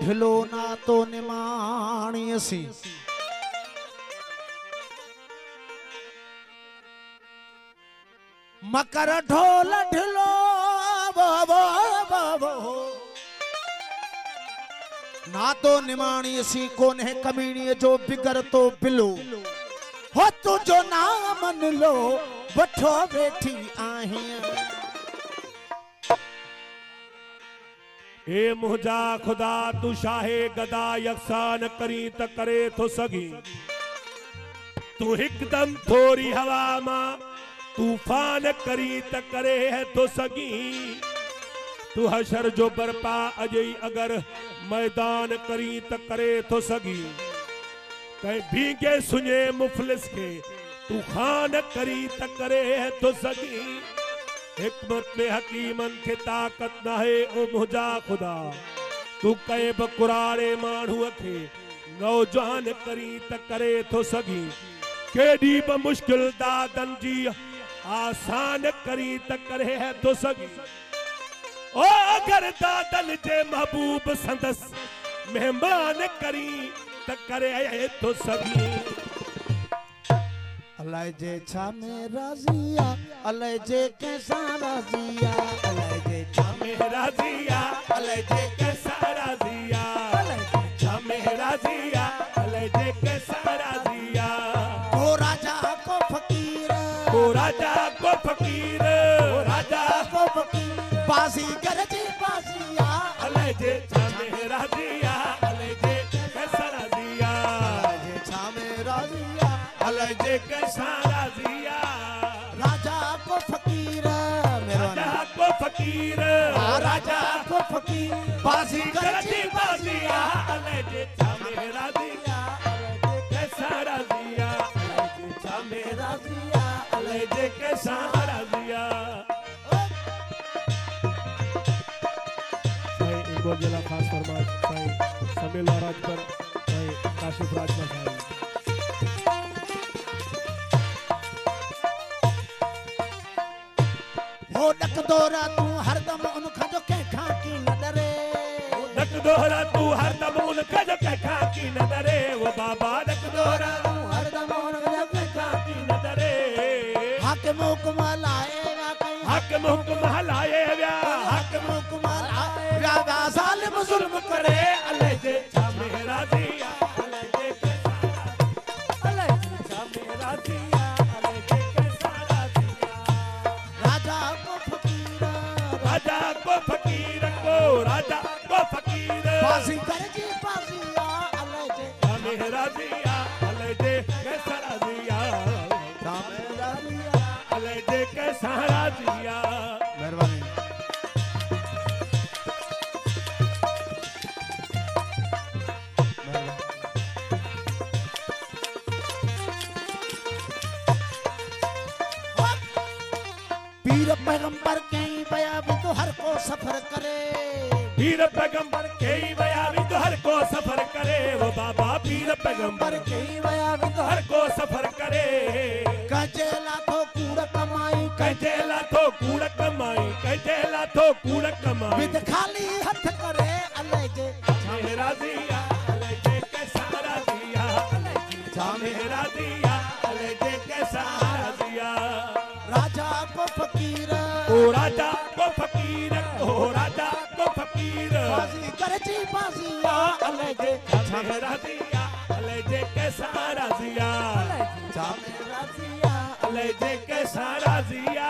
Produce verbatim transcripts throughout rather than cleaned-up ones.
ढिलो ना तो निमाणी असी मकर ढोल ढिलो बो बो बो बो ना तो निमाणी असी कोन है कमीणी जो बिगर तो बिलो हो तुझो नाम मन लो वठो बैठी आहियां ए मुझा खुदा तू शाहे गदा यकसान करी त करे तो सगी तू हिकदम थोरी हवा मां तूफान करी त करे तो सगी तू हशर जो बरपा अजई अगर मैदान करी त करे तो सगी कहीं भीगे सुने मुफलिस के तू खान करी त करे तो सगी हिकमत में हकीमन के ताकत न है ओ मुझा खुदा तू कहे बकुरारे माण्हूअ खे नौजवान करी त करे तो सगी केडी ब मुश्किल दादन जी आसान करी त करे तो सगी ओ अगर दादन जे महबूब संदस मेहमान करी त करे तो सगी अल्लाह जे छा में राजिया अल्लाह जे कैसा राजिया अल्लाह जे छा में राजिया अल्लाह जे कैसा राजिया अल्लाह जे छा में राजिया अल्लाह जे कैसा राजिया ओ राजा को फकीर ओ राजा को फकीर ओ राजा को फकीर बाजी गरजे बाजिया अल्लाह जे छा में राजिया अल्लाह जे कैसा राजिया अल्लाह जे छा में राजिया अल्लाह जे कैसा राजिया राजा को फकीर राजा को फकीर राजा को फकीर बाजी गरजे बाजिया अल्लाह जे छा में राजिया अल्लाह जे कैसा राजिया अल्लाह जे छा में राजिया अल्लाह जे कैसा राजिया साईं इकबाल जिला खास फरमाश साईं समील राज पर साईं काशिफ राजमा साईं हो डक दोरा तू हरदम उनखा जो कंखा की न डरे डक दोरा तू हरदम उनखा जो कंखा की न डरे वो बाबा डक दोरा तू हरदम उनखा जो कंखा की न डरे हाकिम हुक्म लाए व्या कहीं हाकिम हुक्म हलाए व्या हाकिम हुक्म लाए व्या व्या जालिम जुल्म करे अल्लाह जे छा में राजिया अल्लाह जे कैसा अल्लाह जे छा में राजिया अल्लाह जे कैसा राजिया राजा को फकीर राजा को फकीर को राजा को फकीर बाजी गरजे बाजिया अल्लाह जे छा में राजिया अल्लाह जे कैसा राजिया छा में राजिया अल्लाह जे कैसा राजिया मेहरबानी पीर पैगंबर कहीं बया भी तो हर को सफर करे पीर पैगंबर कई बया भी तो हर को सफर करे वो बाबा पीर पैगंबर पर कहीं बया भी तो हर को सफर करे कजेला तो कूड़ कमाई कजेला तो कूड़ कमाई कजेला तो कूड़ कमाई विद खाली हथ करे अल्लाह जे मेरा दिया अल्लाह जे कैसा राजिया अल्लाह जी जा मेरा दिया अल्लाह जे कैसा राजिया राजा को फकीर ओ राजा को फकीर ओ राजा को फकीर बाजी करची बाजिया अल्लाह जे मेरा दिया अल्लाह जे कैसा राजिया जा मेरा दिया अल्लाह जे कैसा राजिया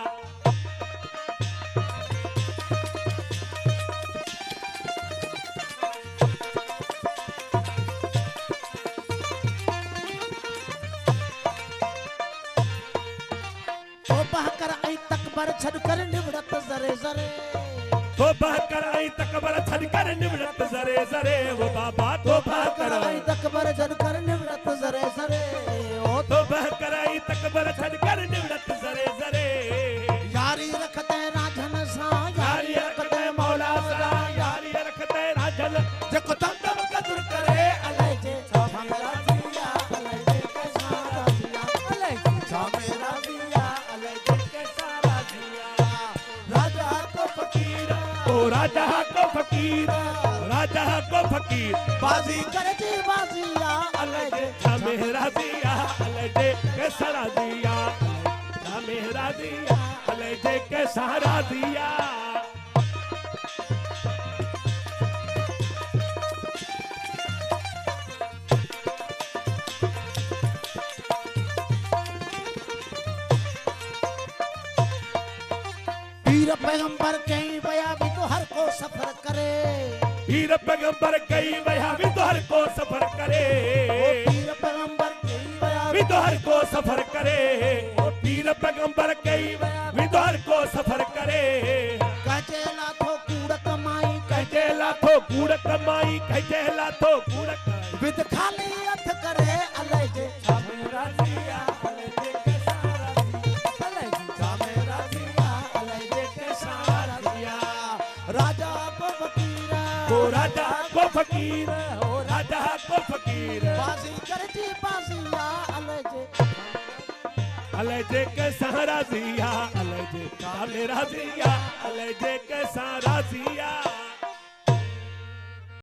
कर आई तकबर छड़ कर निवड़त जरे जरे तोबा कर आई तकबर छड़ कर निवड़त जरे जरे वो बाबा तोबा कर आई तकबर छड़ कर निवड़त जरे जरे ओ तोबा कर आई तकबर छड़ कर निवड़त जरे जरे यारी रखते राजन सा यारी रखते मौला सा यारी रखते राजन जको दम दम कदर करे अल्लाह जे मेरा दिया अल्लाह जे कैसा दिया अल्लाह जे मेरा दिया अल्लाह जे कैसा दिया राजा को फकीर ओ राजा को फकीर राजा को फकीर बाजी कर जी बाजिया अलजे छा मेरा दिया अलजे के सारा दिया छा मेरा दिया अलजे के सारा दिया पीर पैगंबर कहीं बया भी तो हर को सफर करे पीर पैगंबर कई बया भी तो हर को सफर करे पीर पैगंबर कहीं बया भी तो हर को सफर करे ओ पीर पैगंबर कई भी तो हर को सफर करे कचे लाथो कूड़ कमाई कचे लाथो कूड़ कमाई कचे लाथो कूड़ कमाई विद खाली हथ करे अलजे छा मेरा दिया अलजे के सारा दिया अलजे छा मेरा दिया अलजे के सारा दिया राजा को फकीर ओ राजा को फकीर ओ राजा को फकीर बाजी कर जी बाजिया अलजे अलजे के सहारा दिया अलजे का मेरा दिया अलजे के सहारा दिया